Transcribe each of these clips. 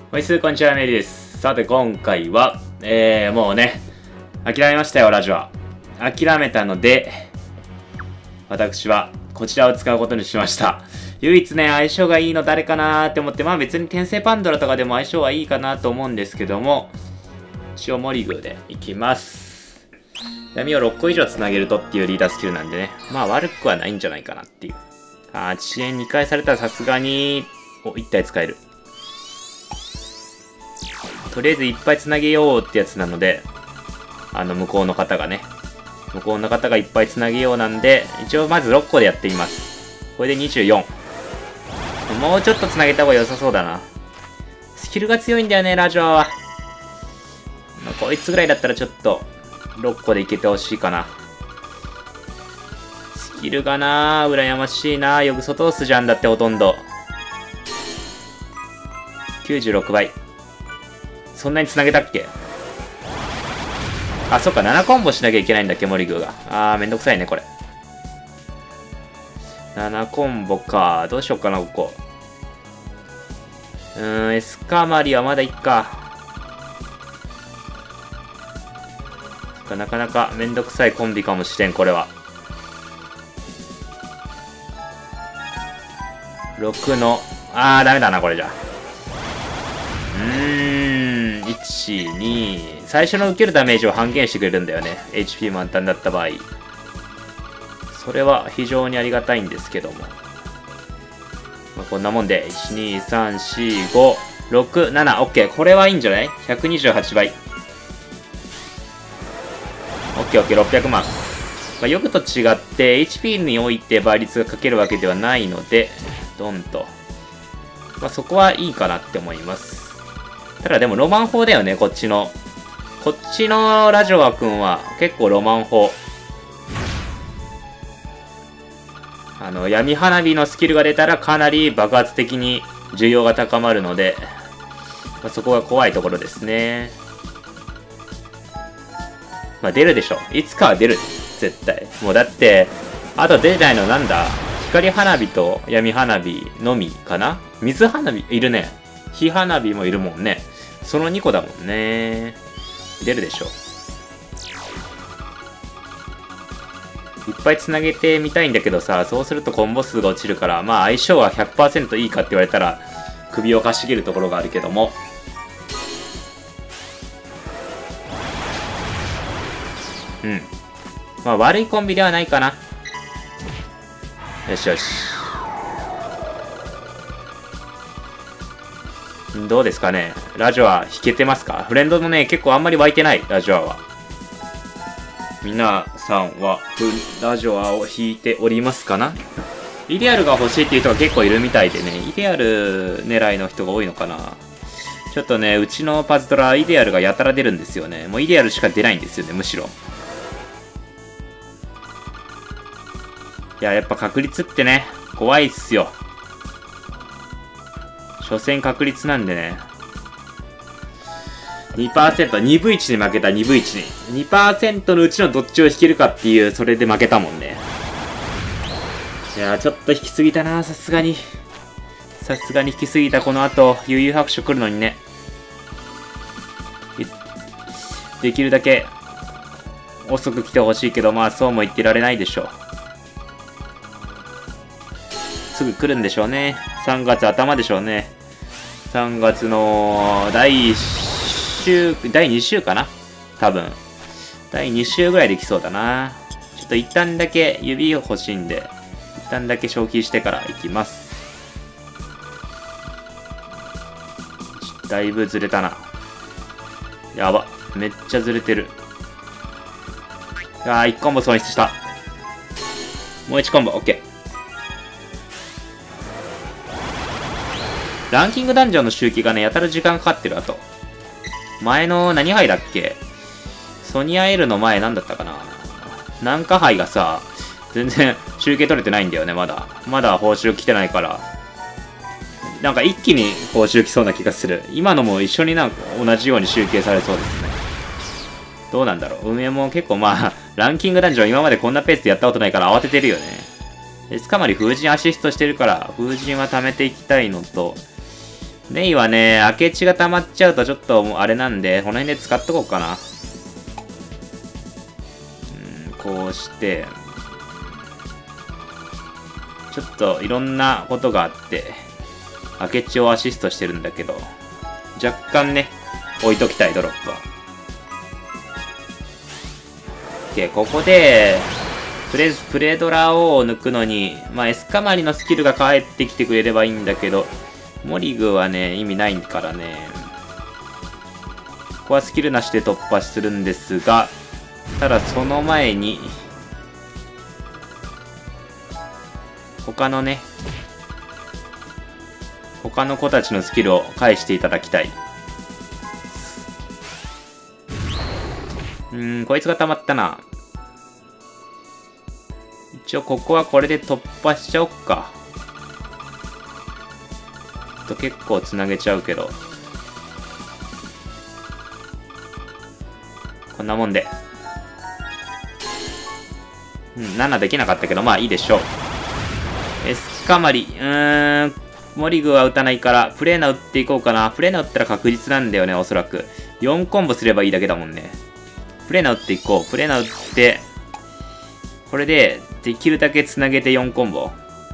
おいすー、こんにちは、メリーです。さて、今回は、もうね、諦めましたよ、ラジオは。諦めたので、私は、こちらを使うことにしました。唯一ね、相性がいいの誰かなーって思って、まあ別に転生パンドラとかでも相性はいいかなと思うんですけども、塩モリグーでいきます。闇を6個以上つなげるとっていうリーダースキルなんでね、まあ悪くはないんじゃないかなっていう。遅延2回されたらさすがに、1体使える。とりあえずいっぱいつなげようってやつなので、向こうの方がね、向こうの方がいっぱいつなげようなんで、一応まず6個でやってみます。これで24。もうちょっとつなげた方が良さそうだな。スキルが強いんだよね、ラジオは。こいつぐらいだったらちょっと、6個でいけてほしいかな。スキルがなぁ、羨ましいなぁ。よく外押すじゃんだってほとんど。96倍。そんなに繋げたっけ？あ、そっか、7コンボしなきゃいけないんだっけ、モリグーが。めんどくさいね、これ。7コンボか。どうしよっかな、ここ。エスカマリはまだいっか。なかなかめんどくさいコンビかもしれん、これは。6の、ダメだな、これじゃ。1、2、最初の受けるダメージを半減してくれるんだよね。HP 満タンだった場合。それは非常にありがたいんですけども。こんなもんで、1、2、3、4、5、6、7、OK。これはいいんじゃない ?128 倍。OK、OK、600万。よくと違って、HP において倍率がかけるわけではないので、ドンと。そこはいいかなって思います。ただでもロマン砲だよね、こっちのラジオワ君は結構ロマン砲。闇花火のスキルが出たらかなり爆発的に需要が高まるので、そこが怖いところですね。出るでしょ。いつかは出る。絶対。もうだって、あと出ないのなんだ？光花火と闇花火のみかな？水花火いるね。火花火もいるもんね。その2個だもんね。出るでしょ。いっぱいつなげてみたいんだけどさ、そうするとコンボ数が落ちるから、相性は 100% いいかって言われたら、首をかしげるところがあるけども。悪いコンビではないかな。よしよし。どうですかね。ラジオは弾けてますか？フレンドもね、結構あんまり湧いてない、ラジオは。皆さんは、ラジオを弾いておりますかな？イデアルが欲しいっていう人が結構いるみたいでね、イデアル狙いの人が多いのかな。ちょっとね、うちのパズドラ、イデアルがやたら出るんですよね。もうイデアルしか出ないんですよね、むしろ。いや、やっぱ確率ってね、怖いっすよ。所詮確率なんでね。2%、2分1に負けた、2分1に。2% のうちのどっちを引けるかっていう、それで負けたもんね。いやー、ちょっと引きすぎたな、さすがに。さすがに引きすぎた、この後、悠々白書来るのにね。できるだけ、遅く来てほしいけど、そうも言ってられないでしょう。すぐ来るんでしょうね。3月頭でしょうね。3月の第2週かな多分。第2週ぐらいで来そうだな。ちょっと一旦だけ指欲しいんで、一旦だけ消費してから行きます。だいぶずれたな。やば。めっちゃずれてる。1コンボ損失した。もう1コンボ、OK。ランキングダンジョンの周期がね、やたら時間かかってる。あと。前の何杯だっけ？ソニア L の前何だったかな？南下杯がさ、全然集計取れてないんだよね、まだ。まだ報酬来てないから。なんか一気に報酬来そうな気がする。今のも一緒になんか同じように集計されそうですね。どうなんだろう。運営も結構ランキングダンジョン今までこんなペースでやったことないから慌ててるよね。エスカマリ風神アシストしてるから、風神は貯めていきたいのと、 ネイはね、明智が溜まっちゃうとちょっとあれなんで、この辺で使っとこうかな。こうして、ちょっといろんなことがあって、明智をアシストしてるんだけど、若干ね、置いときたい、ドロップは。OK、ここで、プレドラを抜くのに、まあ、エスカマリのスキルが返ってきてくれればいいんだけど、モリグはね、意味ないからね。ここはスキルなしで突破するんですが、ただその前に、他の子たちのスキルを返していただきたい。こいつが溜まったな。一応ここはこれで突破しちゃおっか。結構つなげちゃうけど。こんなもんで。7できなかったけど、まあいいでしょう。エスカマリ。モリグは打たないから、プレーナ打っていこうかな。プレーナ打ったら確実なんだよね、おそらく。4コンボすればいいだけだもんね。プレーナ打っていこう。プレーナ打って、これで、できるだけつなげて4コンボ。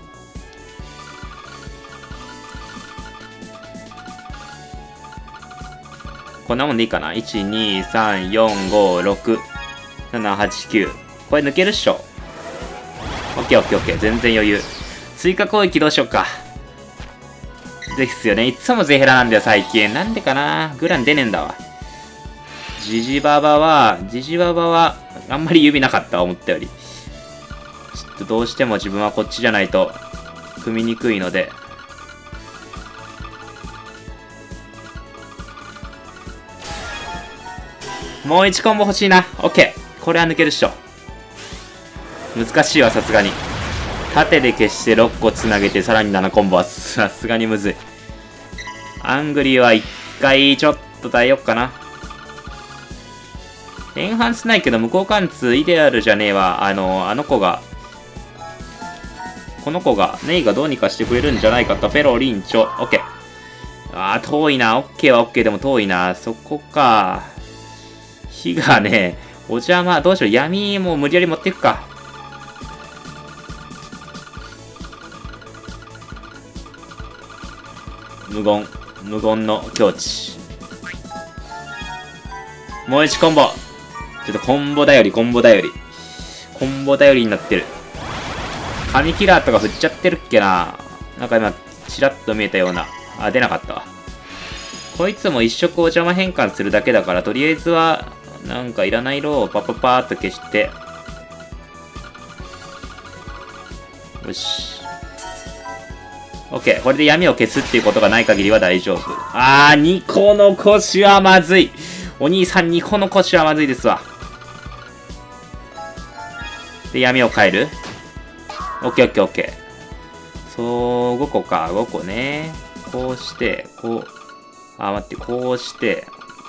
こんなもんでいいかな。1、2、3、4、5、6、7、8、9。これ抜けるっしょ。オッケーオッケーオッケー。全然余裕。追加攻撃どうしよっか。ですよね。いつもゼヘラなんだよ、最近。なんでかな。グラン出ねえんだわ。ジジババは、あんまり指なかった、思ったより。ちょっとどうしても自分はこっちじゃないと、組みにくいので。もう1コンボ欲しいな。オッケー。これは抜けるっしょ。難しいわ、さすがに。縦で消して6個つなげて、さらに7コンボはさすがにむずい。アングリーは1回ちょっと耐えよっかな。エンハンスないけど、無効貫通イデアルじゃねえわ。この子が、ネイがどうにかしてくれるんじゃないかと。ペロリンチョ。オッケー。遠いな。オッケーはオッケーでも遠いな。そこか。火がね、お邪魔。どうしよう。闇も無理やり持っていくか。無言の境地。もう1コンボ。ちょっとコンボ頼りになってる。神キラーとか振っちゃってるっけな。なんか今、チラッと見えたような。出なかったわ。こいつも一色お邪魔変換するだけだから、とりあえずは、なんかいらない色をパーっと消して。よし。OK。これで闇を消すっていうことがない限りは大丈夫。2個の腰はまずい。お兄さん2個の腰はまずいですわ。で、闇を変える。OK。そう、5個か。5個ね。こうして、こうして。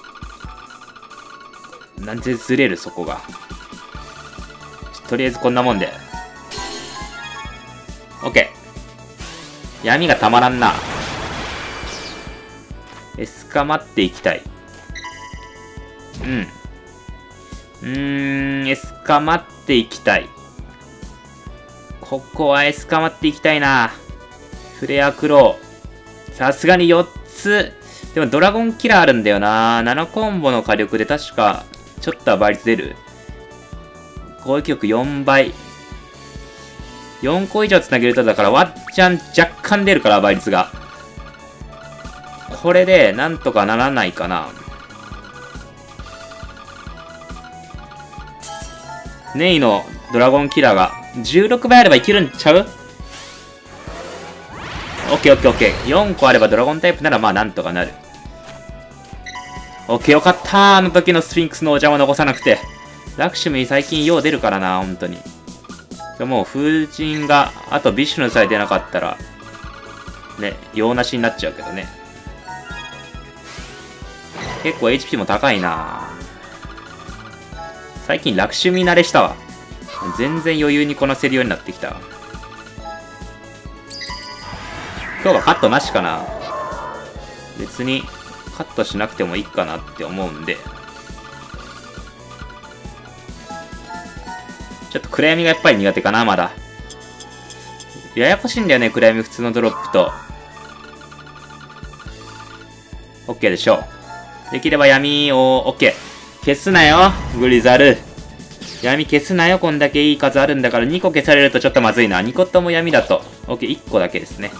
なんでずれる、そこが。とりあえずこんなもんで。OK。闇がたまらんな。エスカマっていきたい。エスカマっていきたい。ここはエスカマっていきたいな。フレアクロー。さすがに4つ。でもドラゴンキラーあるんだよな。7コンボの火力で確か、ちょっとは倍率出る。攻撃力4倍。4個以上つなげると、だからワッチャン若干出るから、倍率が。これで、なんとかならないかな。ネイのドラゴンキラーが16倍あればいけるんちゃう？オッケー。4個あればドラゴンタイプならまあなんとかなる。オッケー、よかった。あの時のスフィンクスのお邪魔残さなくて。ラクシュミ最近よう出るからな、本当に。もう風神が、あとビシュヌさえ出なかったら、ね、用なしになっちゃうけどね。結構 HP も高いな。最近ラクシュミ慣れしたわ。全然余裕にこなせるようになってきた。今日はカットなしかな。 別にカットしなくてもいいかなって思うんで、ちょっと暗闇がやっぱり苦手かな、まだ。ややこしいんだよね、暗闇普通のドロップと。OK でしょう。できれば闇を、OK。消すなよ、グリザル。闇消すなよ、こんだけいい数あるんだから。2個消されるとちょっとまずいな。2個とも闇だと。OK、1個だけですね。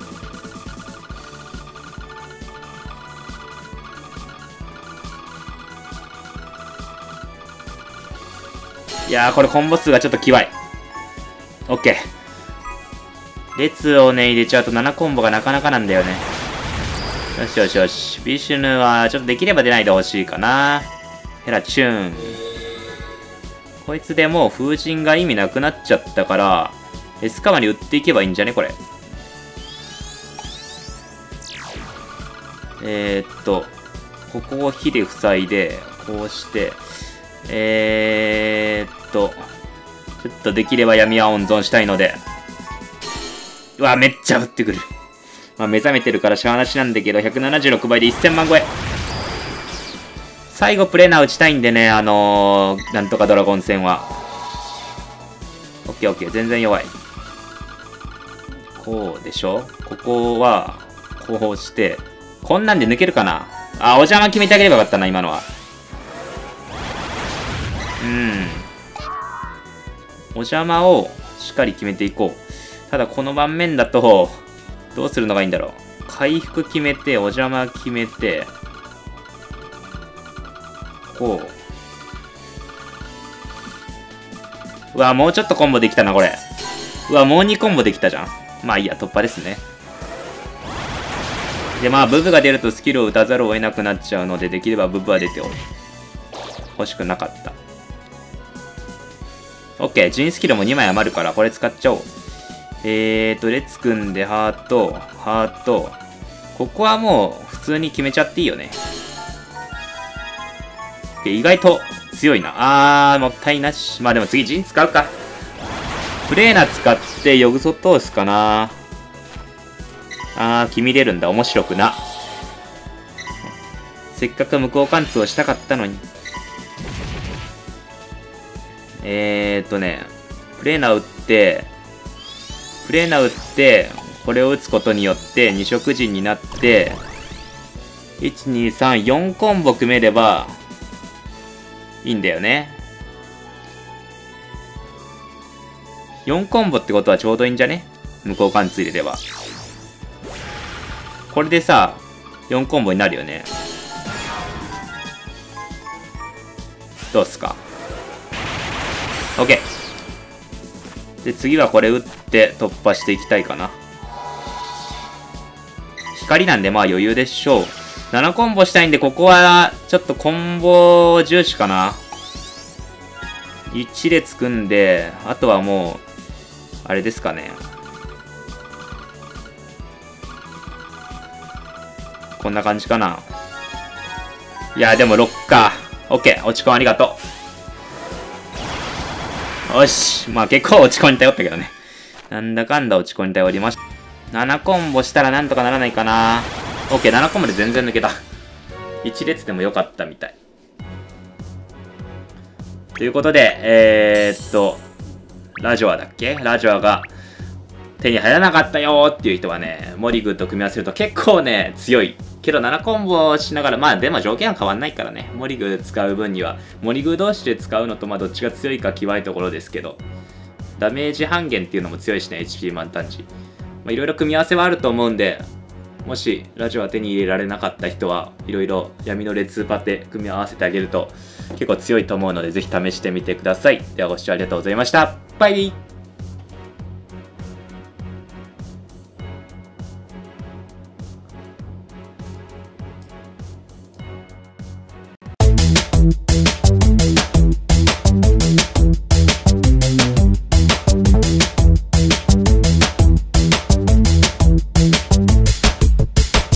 いやー、これコンボ数がちょっときわい。OK。列をね、入れちゃうと7コンボがなかなかなんだよね。よしよしよし。ビシュヌはちょっとできれば出ないでほしいかな。ヘラチューン。こいつでもう風神が意味なくなっちゃったから、エスカマに売っていけばいいんじゃねこれ。ここを火で塞いで、こうして、ちょっとできれば闇は温存したいので。うわ、めっちゃ降ってくる。まあ、目覚めてるからしゃあなしなんだけど、176倍で1000万超え。最後プレーナー打ちたいんでね、なんとかドラゴン戦は。オッケーオッケー、全然弱い。こうでしょ？ここは、こうして、こんなんで抜けるかな？あ、お邪魔決めてあげればよかったな、今のは。お邪魔をしっかり決めていこう。ただこの盤面だと、どうするのがいいんだろう。回復決めて、お邪魔決めて、こう。うわ、もうちょっとコンボできたな、これ。うわ、もう2コンボできたじゃん。まあいいや、突破ですね。で、まあ、ブブが出るとスキルを打たざるを得なくなっちゃうので、できればブブは出て欲しくなかった。OK、ジンスキルも2枚余るから、これ使っちゃおう。レッツ組んで、ハート、ハート。ここはもう、普通に決めちゃっていいよね。意外と強いな。もったいなし。まあでも次、ジン使うか。プレーナ使って、ヨグソ通すかな。君出るんだ。面白くな。せっかく無効貫通をしたかったのに。プレーナ打って、これを打つことによって二色陣になって、1、2、3、4コンボ組めればいいんだよね。4コンボってことはちょうどいいんじゃね？無効貫通入れれば。これでさ、4コンボになるよね。どうっすか？ OK。で、次はこれ打って突破していきたいかな。光なんでまあ余裕でしょう。7コンボしたいんで、ここはちょっとコンボ重視かな。1列組んで、あとはもう、あれですかね。こんな感じかな。いや、でも6か。OK、落ち込んありがとう。よし。まあ結構落ち込んに頼ったけどね。なんだかんだ落ち込んに頼りました。7コンボしたらなんとかならないかな。OK、7コンボで全然抜けた。1列でもよかったみたい。ということで、ラジオアだっけ？ラジオアが手に入らなかったよーっていう人はね、モリグーと組み合わせると結構ね、強い。けど7コンボしながら、まあでも条件は変わんないからね。モリグー使う分には、モリグー同士で使うのとまあどっちが強いか際いところですけど、ダメージ半減っていうのも強いしね、HP 満タン値。まあいろいろ組み合わせはあると思うんで、もしラジオは手に入れられなかった人はいろいろ闇の列パテ組み合わせてあげると結構強いと思うのでぜひ試してみてください。ではご視聴ありがとうございました。バイビー。